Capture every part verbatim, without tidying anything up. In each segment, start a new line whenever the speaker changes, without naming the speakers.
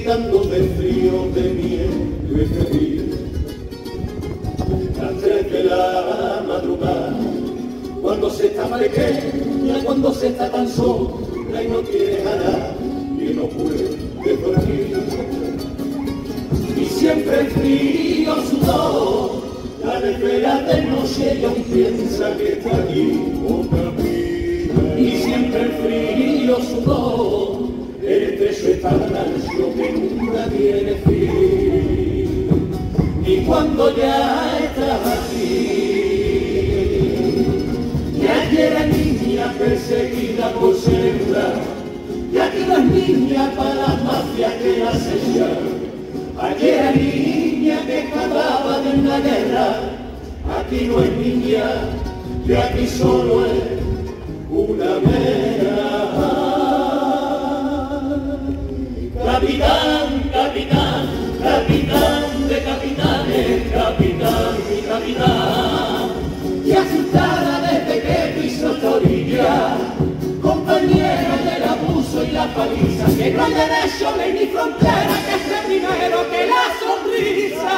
gritando de frío, de miedo y febril. Las tres de la madrugada, cuando se está pequeña, cuando se está tan sola y no quiere ganar y no puede dormir. Y siempre el frío sudor, la nevera de noche y aún piensa que está allí otra vida. Y siempre el frío sudor, el estrecho es tan ancho que nunca tiene fin. Y cuando ya estás aquí, ya quiere niña perseguida por ser hembra, ya que no es niña para las mafias que la acechan. Aquella niña que escapaba de una guerra, aquí no es niña, y aquí solo es una mera. Capitán, capitán, capitán de capitanes, capitán, mi capitán, y asustada desde que pisó esta orilla, compañera del abuso y la paliza, que no hay derecho ley ni frontera que esté primero que la sonrisa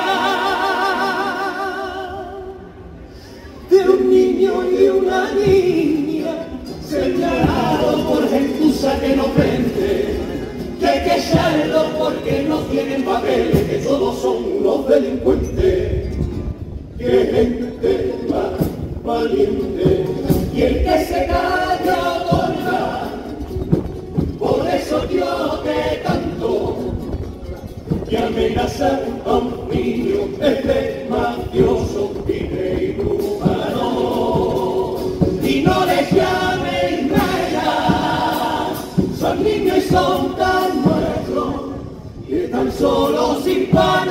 de un niño y una niña, señalado por gentuza que no vende, que hay que echarlo porque no tienen papeles, que todos son unos delincuentes, que gente más valiente, y el que se calla otorga. Por eso yo te canto, que amenazar a un niño es de mafioso y de inhumano. Y no les llamen nada, son niños y son tan nuestros, y están solos sin pan.